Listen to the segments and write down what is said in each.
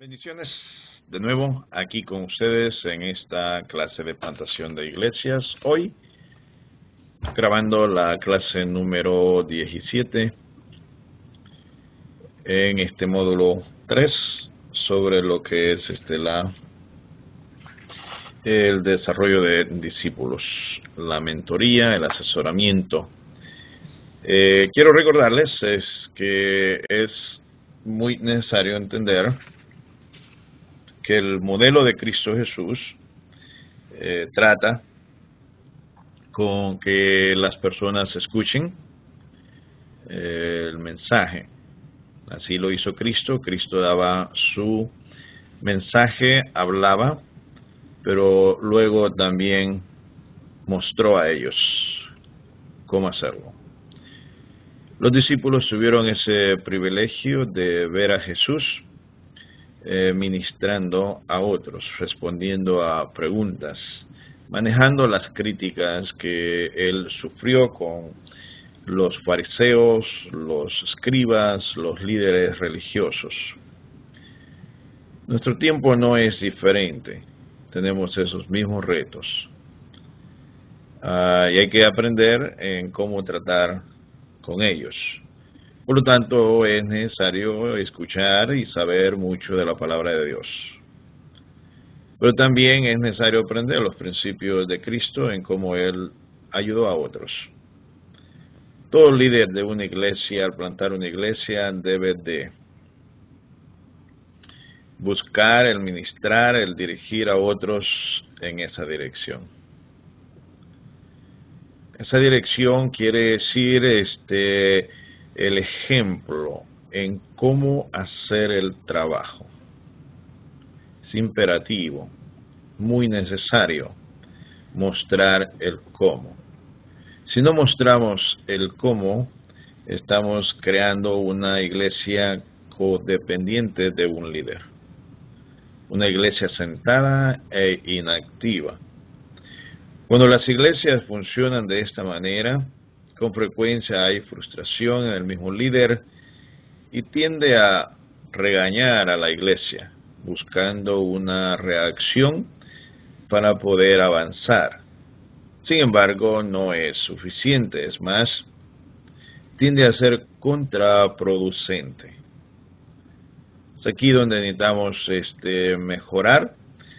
Bendiciones de nuevo aquí con ustedes en esta clase de plantación de iglesias. Hoy grabando la clase número 17 en este módulo 3 sobre lo que es el desarrollo de discípulos, la mentoría, el asesoramiento. Quiero recordarles que es muy necesario entender que el modelo de Cristo Jesús trata con que las personas escuchen el mensaje. Así lo hizo Cristo. Cristo daba su mensaje, hablaba, pero luego también mostró a ellos cómo hacerlo. Los discípulos tuvieron ese privilegio de ver a Jesús ministrando a otros, respondiendo a preguntas, manejando las críticas que él sufrió con los fariseos, los escribas, los líderes religiosos. Nuestro tiempo no es diferente, tenemos esos mismos retos. Y hay que aprender en cómo tratar con ellos. Por lo tanto, es necesario escuchar y saber mucho de la palabra de Dios. Pero también es necesario aprender los principios de Cristo en cómo Él ayudó a otros. Todo líder de una iglesia, al plantar una iglesia, debe de buscar el ministrar, el dirigir a otros en esa dirección. Esa dirección quiere decir el ejemplo en cómo hacer el trabajo. Es imperativo, muy necesario mostrar el cómo. Si no mostramos el cómo, estamos creando una iglesia codependiente de un líder. Una iglesia sentada e inactiva. Cuando las iglesias funcionan de esta manera, con frecuencia hay frustración en el mismo líder y tiende a regañar a la iglesia, buscando una reacción para poder avanzar. Sin embargo, no es suficiente, es más, tiende a ser contraproducente. Es aquí donde necesitamos mejorar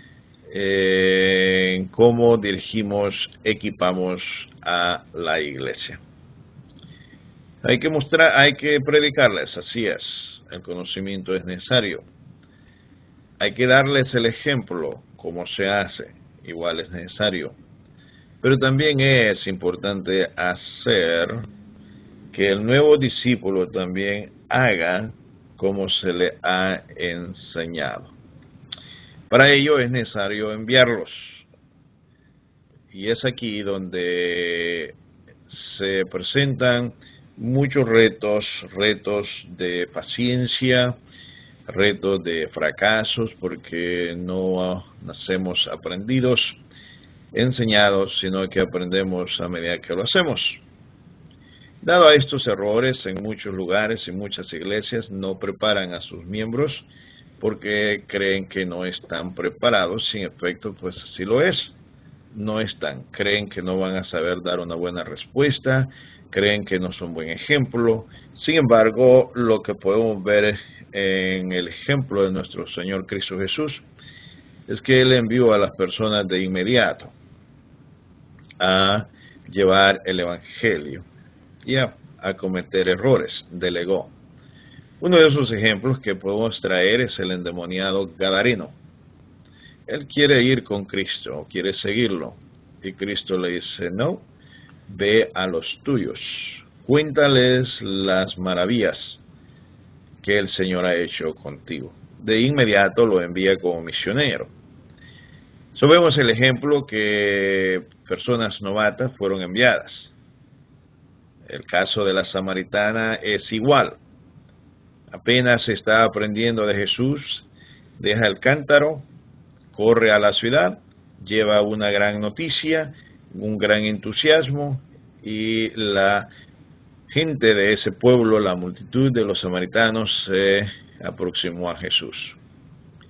en cómo dirigimos, equipamos a la iglesia. Hay que predicarles, así es, el conocimiento es necesario. Hay que darles el ejemplo, cómo se hace, igual es necesario. Pero también es importante hacer que el nuevo discípulo también haga como se le ha enseñado. Para ello es necesario enviarlos. Y es aquí donde se presentan muchos retos de paciencia, retos de fracasos, porque no nacemos aprendidos, enseñados, sino que aprendemos a medida que lo hacemos. Dado a estos errores, en muchos lugares y muchas iglesias no preparan a sus miembros porque creen que no están preparados. Sin efecto, pues así lo es. No están. Creen que no van a saber dar una buena respuesta, creen que no son buen ejemplo. Sin embargo, lo que podemos ver en el ejemplo de nuestro Señor Cristo Jesús es que Él envió a las personas de inmediato a llevar el Evangelio y a cometer errores, delegó. Uno de esos ejemplos que podemos traer es el endemoniado Gadareno. Él quiere ir con Cristo, quiere seguirlo, y Cristo le dice, no, ve a los tuyos, cuéntales las maravillas que el Señor ha hecho contigo. De inmediato lo envía como misionero. Vemos el ejemplo que personas novatas fueron enviadas. El caso de la samaritana es igual. Apenas está aprendiendo de Jesús, deja el cántaro, corre a la ciudad, lleva una gran noticia, un gran entusiasmo, y la gente de ese pueblo, la multitud de los samaritanos, se aproximó a Jesús.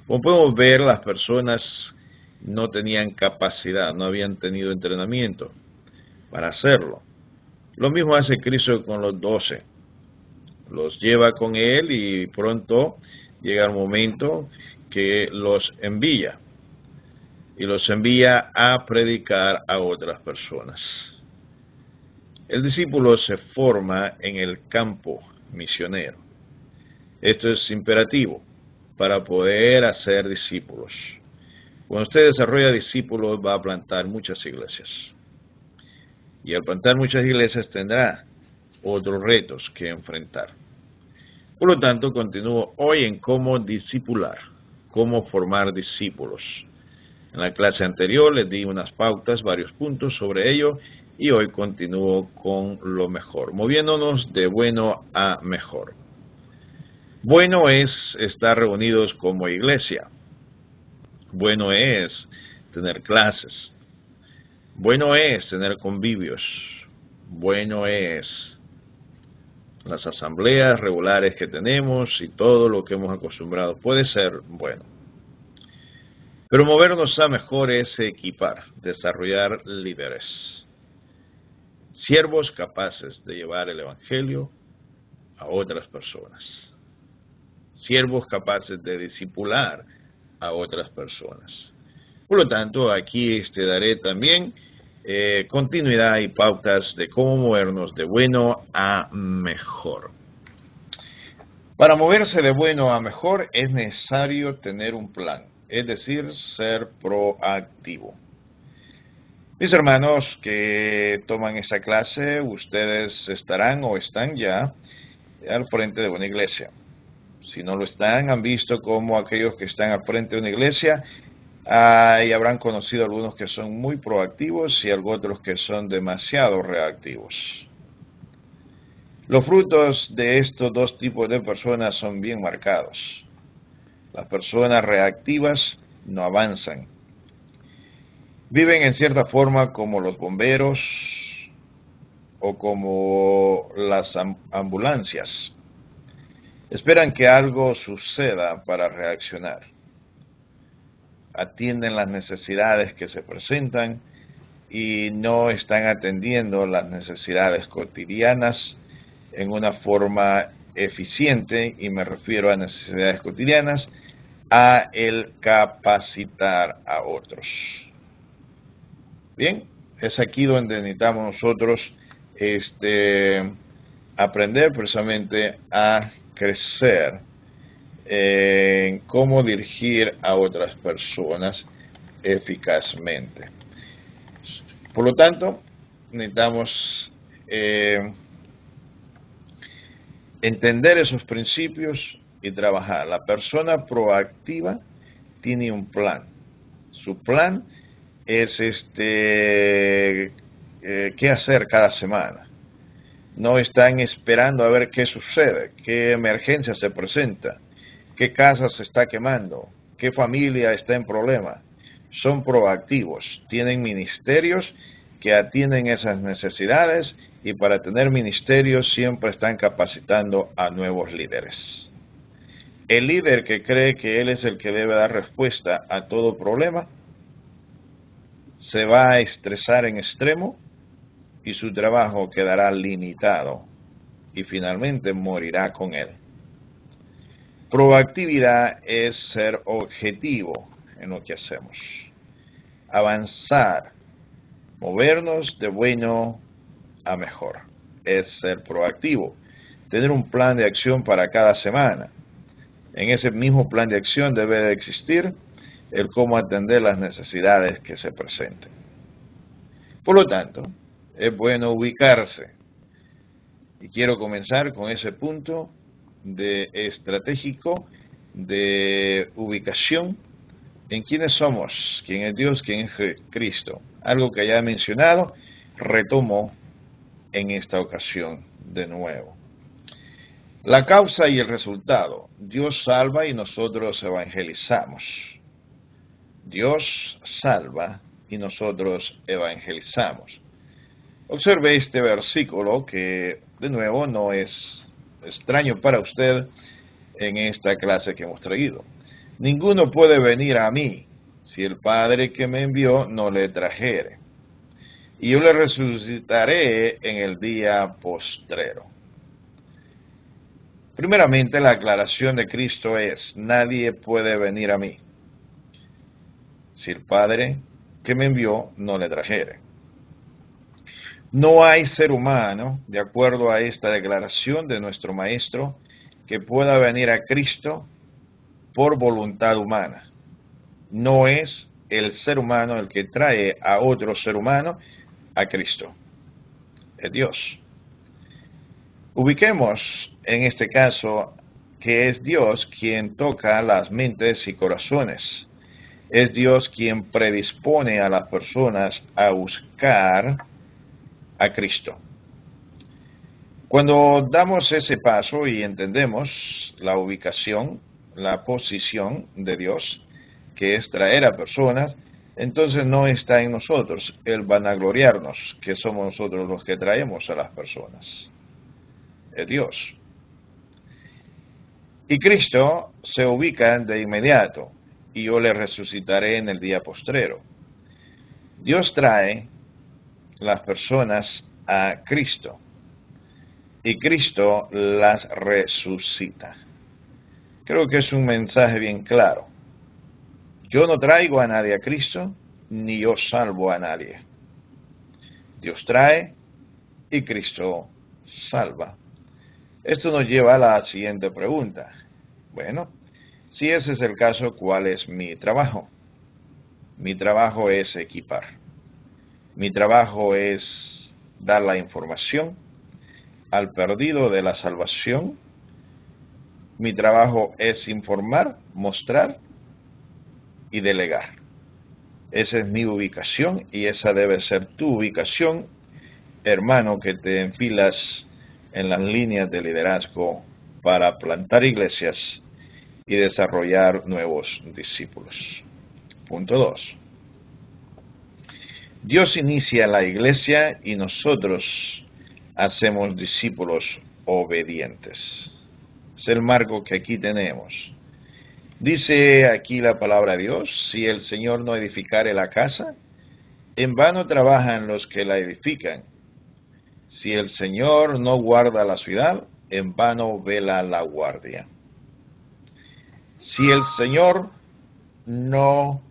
Como podemos ver, las personas no tenían capacidad, no habían tenido entrenamiento para hacerlo. Lo mismo hace Cristo con los 12. Los lleva con Él y pronto llega el momento que los envía. Y los envía a predicar a otras personas. El discípulo se forma en el campo misionero. Esto es imperativo para poder hacer discípulos. Cuando usted desarrolla discípulos, va a plantar muchas iglesias. Y al plantar muchas iglesias tendrá otros retos que enfrentar. Por lo tanto, continúo hoy en cómo discipular, cómo formar discípulos. En la clase anterior les di unas pautas, varios puntos sobre ello, y hoy continúo con lo mejor, moviéndonos de bueno a mejor. Bueno es estar reunidos como iglesia. Bueno es tener clases. Bueno es tener convivios. Bueno es las asambleas regulares que tenemos y todo lo que hemos acostumbrado. Puede ser bueno. Pero movernos a mejor es equipar, desarrollar líderes. Siervos capaces de llevar el evangelio a otras personas. Siervos capaces de discipular a otras personas. Por lo tanto, aquí te daré también continuidad y pautas de cómo movernos de bueno a mejor. Para moverse de bueno a mejor es necesario tener un plan, es decir, ser proactivo. Mis hermanos que toman esa clase, ustedes estarán o están ya al frente de una iglesia. Si no lo están, han visto cómo aquellos que están al frente de una iglesia y habrán conocido algunos que son muy proactivos y otros que son demasiado reactivos. Los frutos de estos dos tipos de personas son bien marcados. Las personas reactivas no avanzan. Viven en cierta forma como los bomberos o como las ambulancias. Esperan que algo suceda para reaccionar. Atienden las necesidades que se presentan y no están atendiendo las necesidades cotidianas en una forma eficiente, y me refiero a necesidades cotidianas, a el capacitar a otros. Bien, es aquí donde necesitamos nosotros aprender precisamente a crecer en cómo dirigir a otras personas eficazmente. Por lo tanto, necesitamos entender esos principios y trabajar. La persona proactiva tiene un plan. Su plan es qué hacer cada semana. No están esperando a ver qué sucede, qué emergencia se presenta, qué casa se está quemando, qué familia está en problema. Son proactivos, tienen ministerios que atienden esas necesidades, y para tener ministerios siempre están capacitando a nuevos líderes. El líder que cree que él es el que debe dar respuesta a todo problema se va a estresar en extremo y su trabajo quedará limitado y finalmente morirá con él. Proactividad es ser objetivo en lo que hacemos, avanzar, movernos de bueno a mejor, es ser proactivo, tener un plan de acción para cada semana. En ese mismo plan de acción debe de existir el cómo atender las necesidades que se presenten. Por lo tanto, es bueno ubicarse. Y quiero comenzar con ese punto de estratégico de ubicación en quiénes somos, quién es Dios, quién es Cristo. Algo que ya he mencionado, retomo en esta ocasión de nuevo. La causa y el resultado. Dios salva y nosotros evangelizamos. Dios salva y nosotros evangelizamos. Observe este versículo que, de nuevo, no es extraño para usted en esta clase que hemos traído. Ninguno puede venir a mí si el Padre que me envió no le trajere. Y yo le resucitaré en el día postrero. Primeramente, la aclaración de Cristo es: nadie puede venir a mí si el Padre que me envió no le trajere. No hay ser humano, de acuerdo a esta declaración de nuestro Maestro, que pueda venir a Cristo por voluntad humana. No es el ser humano el que trae a otro ser humano a Cristo. Es Dios. Ubiquemos en este caso que es Dios quien toca las mentes y corazones. Es Dios quien predispone a las personas a buscar a Cristo. Cuando damos ese paso y entendemos la ubicación, la posición de Dios, que es traer a personas, entonces no está en nosotros el vanagloriarnos, que somos nosotros los que traemos a las personas. Es Dios. Y Cristo se ubica de inmediato, y yo le resucitaré en el día postrero. Dios trae las personas a Cristo, y Cristo las resucita. Creo que es un mensaje bien claro. Yo no traigo a nadie a Cristo, ni yo salvo a nadie. Dios trae y Cristo salva. Esto nos lleva a la siguiente pregunta. Bueno, si ese es el caso, ¿cuál es mi trabajo? Mi trabajo es equipar. Mi trabajo es dar la información al perdido de la salvación. Mi trabajo es informar, mostrar y delegar. Esa es mi ubicación y esa debe ser tu ubicación, hermano, que te enfilas en las líneas de liderazgo para plantar iglesias y desarrollar nuevos discípulos. Punto 2. Dios inicia la iglesia y nosotros hacemos discípulos obedientes. Es el marco que aquí tenemos. Dice aquí la palabra de Dios: si el Señor no edificare la casa, en vano trabajan los que la edifican. Si el Señor no guarda la ciudad, en vano vela la guardia. Si el Señor no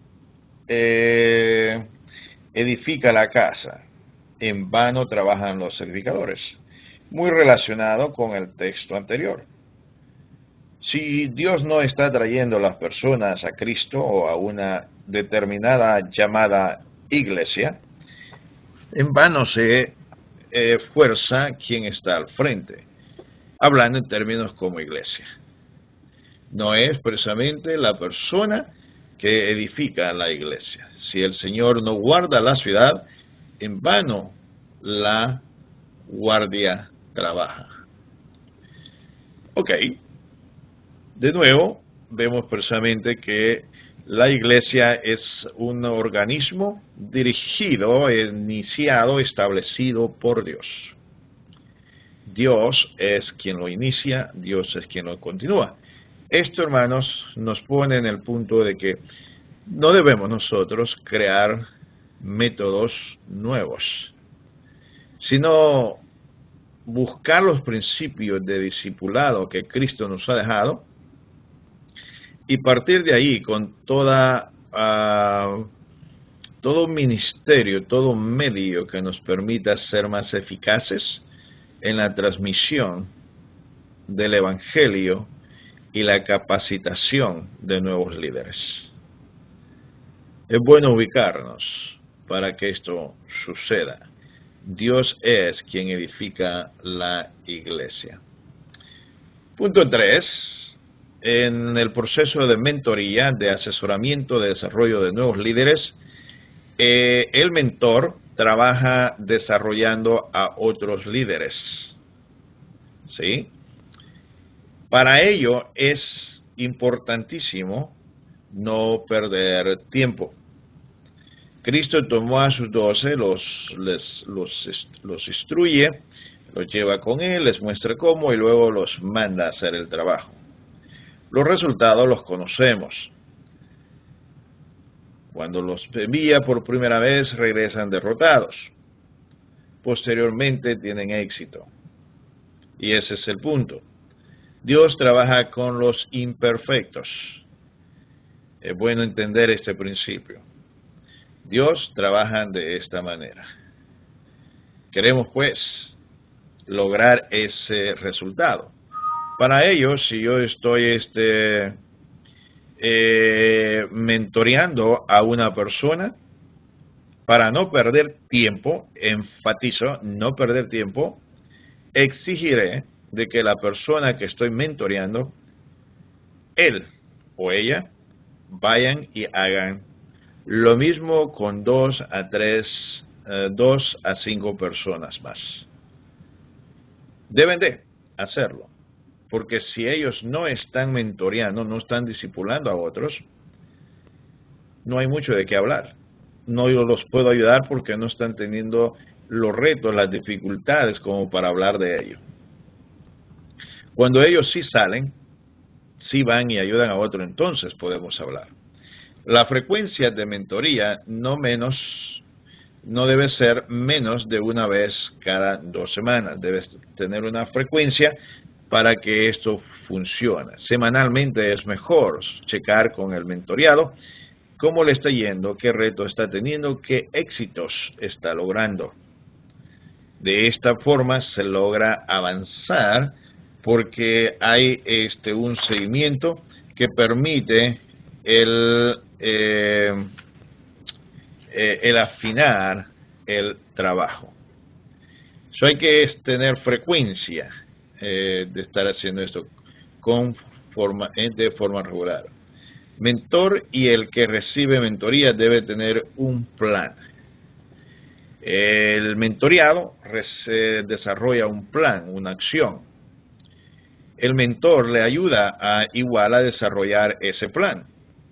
edifica la casa, en vano trabajan los edificadores. Muy relacionado con el texto anterior. Si Dios no está trayendo las personas a Cristo o a una determinada llamada iglesia, en vano se esfuerza quien está al frente, hablando en términos como iglesia. No es precisamente la persona que edifica la iglesia. Si el Señor no guarda la ciudad, en vano la guardia trabaja. Ok. De nuevo, vemos precisamente que la iglesia es un organismo dirigido, iniciado, establecido por Dios. Dios es quien lo inicia, Dios es quien lo continúa. Esto, hermanos, nos pone en el punto de que no debemos nosotros crear métodos nuevos, sino buscar los principios de discipulado que Cristo nos ha dejado y partir de ahí con todo ministerio, todo medio que nos permita ser más eficaces en la transmisión del Evangelio y la capacitación de nuevos líderes. Es bueno ubicarnos para que esto suceda. Dios es quien edifica la iglesia. Punto 3. En el proceso de mentoría, de asesoramiento, de desarrollo de nuevos líderes, el mentor trabaja desarrollando a otros líderes. ¿Sí? Para ello es importantísimo no perder tiempo. Cristo tomó a sus 12, los instruye, los lleva con él, les muestra cómo y luego los manda a hacer el trabajo. Los resultados los conocemos. Cuando los envía por primera vez, regresan derrotados. Posteriormente tienen éxito. Y ese es el punto. Dios trabaja con los imperfectos. Es bueno entender este principio. Dios trabaja de esta manera. Queremos, pues, lograr ese resultado. Para ello, si yo estoy mentoreando a una persona, para no perder tiempo, enfatizo, no perder tiempo, exigiré de que la persona que estoy mentoreando, él o ella, vayan y hagan lo mismo con 2 a 5 personas más. Deben de hacerlo, porque si ellos no están mentoreando, no están discipulando a otros, no hay mucho de qué hablar. No yo los puedo ayudar porque no están teniendo los retos, las dificultades como para hablar de ello. Cuando ellos sí salen, sí van y ayudan a otro, entonces podemos hablar. La frecuencia de mentoría no debe ser menos de una vez cada 2 semanas. Debes tener una frecuencia para que esto funcione. Semanalmente es mejor checar con el mentoreado cómo le está yendo, qué reto está teniendo, qué éxitos está logrando. De esta forma se logra avanzar porque hay un seguimiento que permite el afinar el trabajo. So hay que tener frecuencia de estar haciendo esto de forma regular. Mentor y el que recibe mentoría debe tener un plan. El mentoreado desarrolla un plan, una acción. El mentor le ayuda igual a desarrollar ese plan.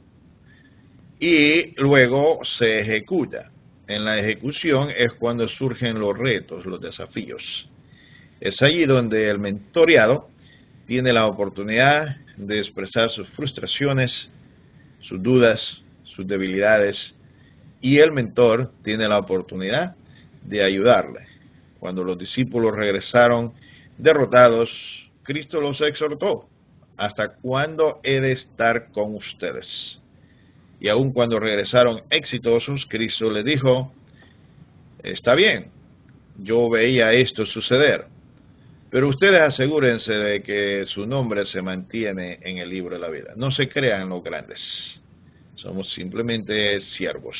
Y luego se ejecuta. En la ejecución es cuando surgen los retos, los desafíos. Es allí donde el mentoreado tiene la oportunidad de expresar sus frustraciones, sus dudas, sus debilidades, y el mentor tiene la oportunidad de ayudarle. Cuando los discípulos regresaron derrotados, Cristo los exhortó: ¿hasta cuándo he de estar con ustedes? Y aun cuando regresaron exitosos, Cristo les dijo: está bien, yo veía esto suceder, pero ustedes asegúrense de que su nombre se mantiene en el libro de la vida. No se crean los grandes, somos simplemente siervos.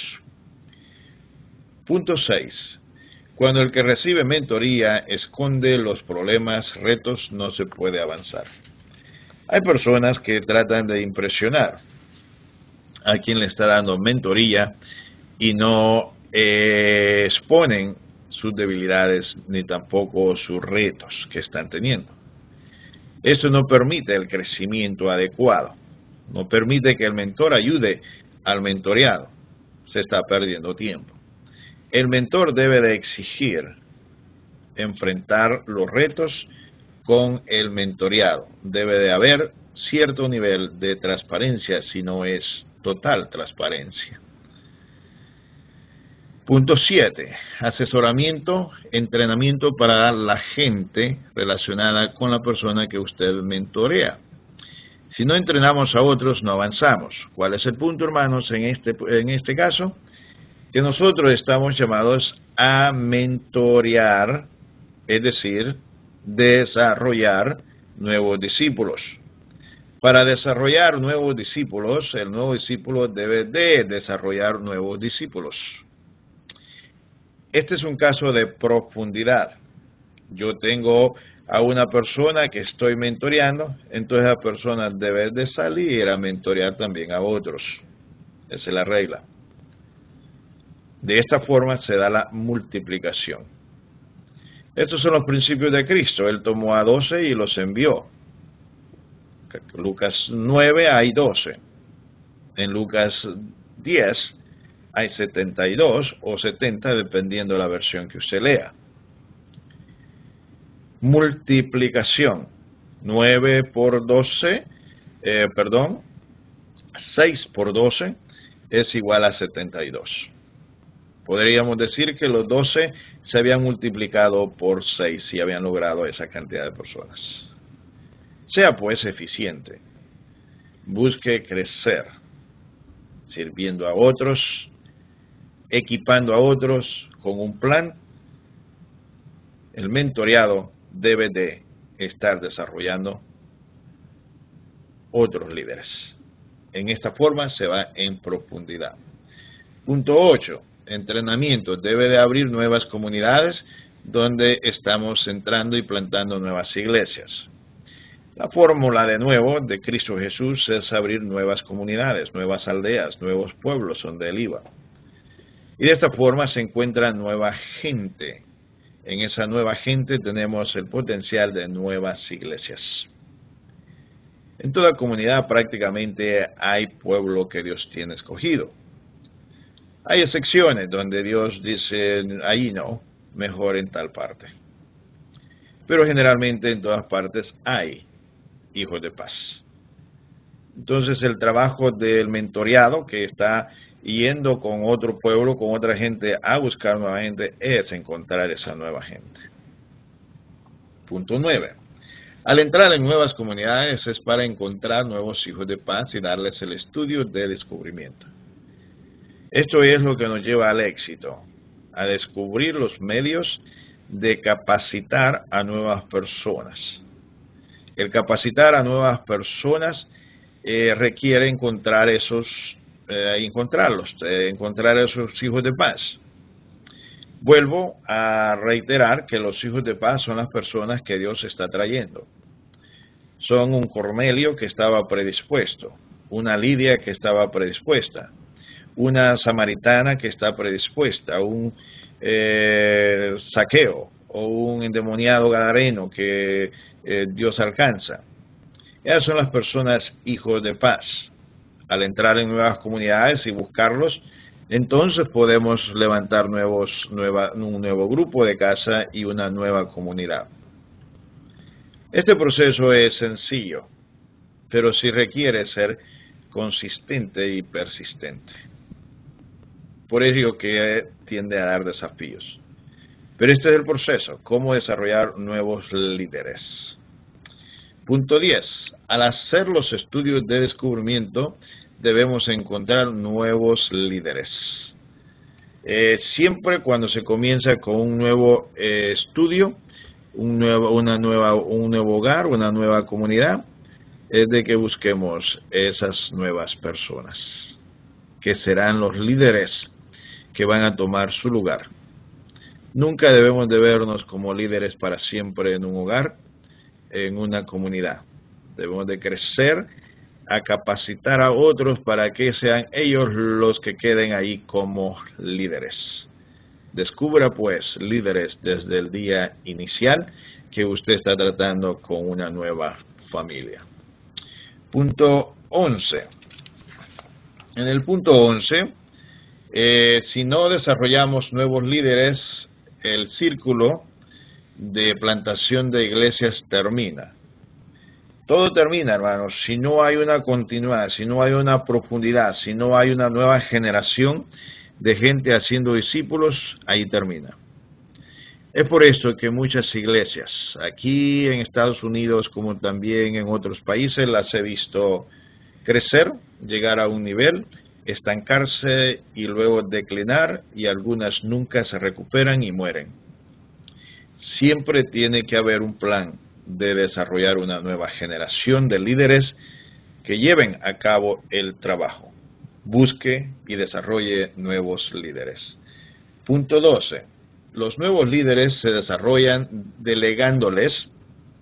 Punto 6. Cuando el que recibe mentoría esconde los problemas, retos, no se puede avanzar. Hay personas que tratan de impresionar a quien le está dando mentoría y no exponen sus debilidades ni tampoco sus retos que están teniendo. Esto no permite el crecimiento adecuado, no permite que el mentor ayude al mentoreado. Se está perdiendo tiempo. El mentor debe de exigir enfrentar los retos con el mentoreado. Debe de haber cierto nivel de transparencia, si no es total transparencia. Punto 7. Asesoramiento, entrenamiento para la gente relacionada con la persona que usted mentorea. Si no entrenamos a otros, no avanzamos. ¿Cuál es el punto, hermanos, en este caso? Que nosotros estamos llamados a mentorear, es decir, desarrollar nuevos discípulos. Para desarrollar nuevos discípulos, el nuevo discípulo debe de desarrollar nuevos discípulos. Este es un caso de profundidad. Yo tengo a una persona que estoy mentoreando, entonces la persona debe de salir a mentorear también a otros. Esa es la regla. De esta forma se da la multiplicación. Estos son los principios de Cristo. Él tomó a 12 y los envió. Lucas 9 hay 12. En Lucas 10 hay 72 o 70, dependiendo de la versión que usted lea. Multiplicación. 9 por 12 6 por 12 es igual a 72. Podríamos decir que los 12 se habían multiplicado por 6 y habían logrado esa cantidad de personas. Sea pues eficiente. Busque crecer, sirviendo a otros, equipando a otros con un plan. El mentoreado debe de estar desarrollando otros líderes. En esta forma se va en profundidad. Punto 8. Entrenamiento. Debe de abrir nuevas comunidades donde estamos entrando y plantando nuevas iglesias. La fórmula de nuevo de Cristo Jesús es abrir nuevas comunidades, nuevas aldeas, nuevos pueblos donde Él iba. Y de esta forma se encuentra nueva gente. En esa nueva gente tenemos el potencial de nuevas iglesias. En toda comunidad prácticamente hay pueblo que Dios tiene escogido. Hay excepciones donde Dios dice, ahí no, mejor en tal parte. Pero generalmente en todas partes hay hijos de paz. Entonces el trabajo del mentoreado que está yendo con otro pueblo, con otra gente a buscar nueva gente, es encontrar esa nueva gente. Punto 9. Al entrar en nuevas comunidades es para encontrar nuevos hijos de paz y darles el estudio de descubrimiento. Esto es lo que nos lleva al éxito, a descubrir los medios de capacitar a nuevas personas. El capacitar a nuevas personas requiere encontrar esos hijos de paz. Vuelvo a reiterar que los hijos de paz son las personas que Dios está trayendo. Son un Cornelio que estaba predispuesto, una Lidia que estaba predispuesta, una samaritana que está predispuesta, un Zaqueo o un endemoniado gadareno que Dios alcanza. Esas son las personas hijos de paz. Al entrar en nuevas comunidades y buscarlos, entonces podemos levantar un nuevo grupo de casa y una nueva comunidad. Este proceso es sencillo, pero sí requiere ser consistente y persistente. Por ello que tiende a dar desafíos. Pero este es el proceso, cómo desarrollar nuevos líderes. Punto 10. Al hacer los estudios de descubrimiento, debemos encontrar nuevos líderes. Siempre cuando se comienza con un nuevo estudio, un nuevo hogar, una nueva comunidad, es de que busquemos esas nuevas personas, que serán los líderes que van a tomar su lugar. Nunca debemos de vernos como líderes para siempre en un hogar, en una comunidad. Debemos de crecer a capacitar a otros para que sean ellos los que queden ahí como líderes. Descubra pues líderes desde el día inicial que usted está tratando con una nueva familia. Punto 11. En el punto 11, si no desarrollamos nuevos líderes, el círculo de plantación de iglesias termina. Todo termina, hermanos, si no hay una continuidad, si no hay una profundidad, si no hay una nueva generación de gente haciendo discípulos, ahí termina. Es por esto que muchas iglesias, aquí en Estados Unidos como también en otros países, las he visto crecer, llegar a un nivel, estancarse y luego declinar, y algunas nunca se recuperan y mueren. Siempre tiene que haber un plan de desarrollar una nueva generación de líderes que lleven a cabo el trabajo. Busque y desarrolle nuevos líderes. Punto 12. Los nuevos líderes se desarrollan delegándoles,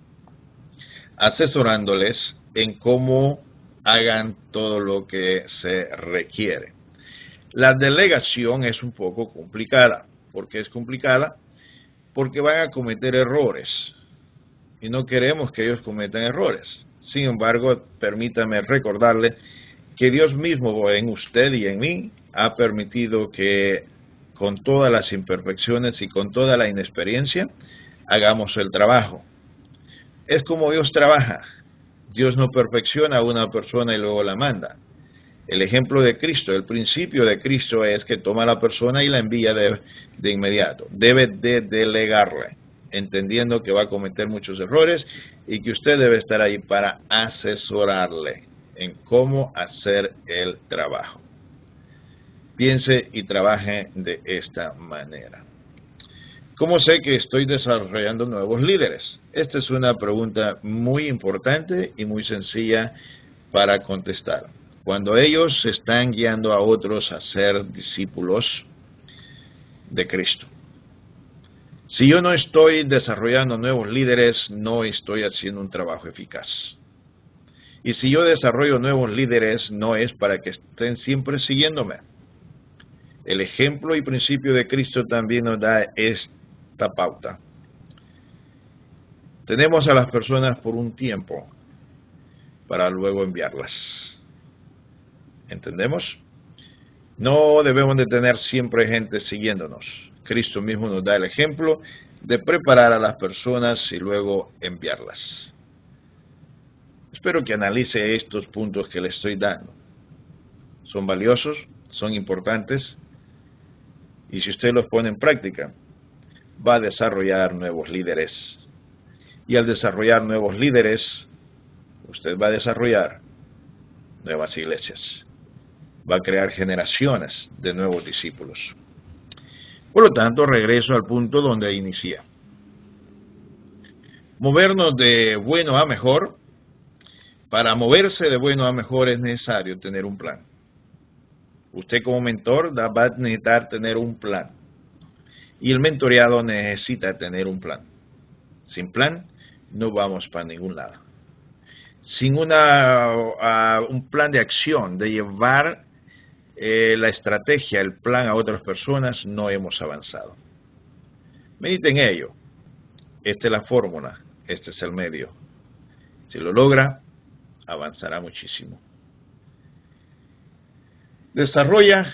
asesorándoles en cómo hagan todo lo que se requiere. La delegación es un poco complicada. ¿Por qué es complicada? Porque van a cometer errores. Y no queremos que ellos cometan errores. Sin embargo, permítame recordarle que Dios mismo en usted y en mí ha permitido que con todas las imperfecciones y con toda la inexperiencia hagamos el trabajo. Es como Dios trabaja. Dios no perfecciona a una persona y luego la manda. El ejemplo de Cristo, el principio de Cristo es que toma a la persona y la envía de inmediato. Debe de delegarle, entendiendo que va a cometer muchos errores y que usted debe estar ahí para asesorarle en cómo hacer el trabajo. Piense y trabaje de esta manera. ¿Cómo sé que estoy desarrollando nuevos líderes? Esta es una pregunta muy importante y muy sencilla para contestar. Cuando ellos están guiando a otros a ser discípulos de Cristo. Si yo no estoy desarrollando nuevos líderes, no estoy haciendo un trabajo eficaz. Y si yo desarrollo nuevos líderes, no es para que estén siempre siguiéndome. El ejemplo y principio de Cristo también nos da esta pauta. Tenemos a las personas por un tiempo para luego enviarlas. ¿Entendemos? No debemos de tener siempre gente siguiéndonos. Cristo mismo nos da el ejemplo de preparar a las personas y luego enviarlas. Espero que analice estos puntos que le estoy dando. Son valiosos, son importantes, y si usted los pone en práctica, va a desarrollar nuevos líderes. Y al desarrollar nuevos líderes, usted va a desarrollar nuevas iglesias. Va a crear generaciones de nuevos discípulos. Por lo tanto, regreso al punto donde inicié. Movernos de bueno a mejor. Para moverse de bueno a mejor es necesario tener un plan. Usted como mentor va a necesitar tener un plan. Y el mentoreado necesita tener un plan. Sin plan, no vamos para ningún lado. Sin un plan de acción, de llevar la estrategia, el plan a otras personas, no hemos avanzado. Medite en ello. Esta es la fórmula, este es el medio. Si lo logra, avanzará muchísimo. Desarrolla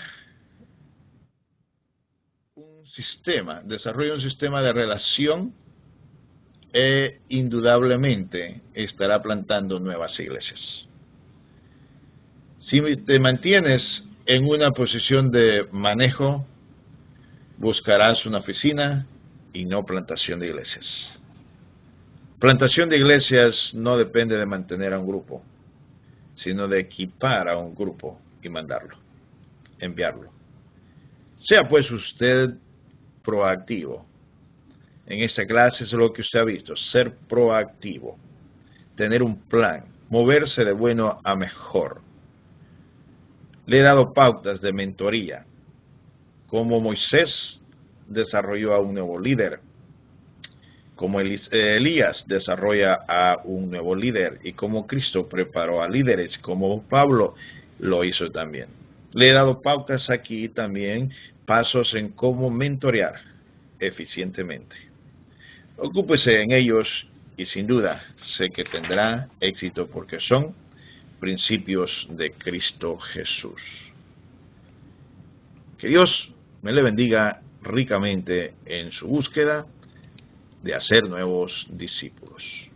un sistema de relación e indudablemente estará plantando nuevas iglesias. Si te mantienes en una posición de manejo, buscarás una oficina y no plantación de iglesias. Plantación de iglesias no depende de mantener a un grupo, sino de equipar a un grupo y mandarlo, enviarlo. Sea pues usted proactivo. En esta clase es lo que usted ha visto, ser proactivo, tener un plan, moverse de bueno a mejor. Le he dado pautas de mentoría, como Moisés desarrolló a un nuevo líder, como Elías desarrolla a un nuevo líder, y como Cristo preparó a líderes, como Pablo lo hizo también. Le he dado pautas aquí también, pasos en cómo mentorear eficientemente. Ocúpese en ellos y sin duda sé que tendrá éxito porque son principios de Cristo Jesús. Que Dios me le bendiga ricamente en su búsqueda de hacer nuevos discípulos.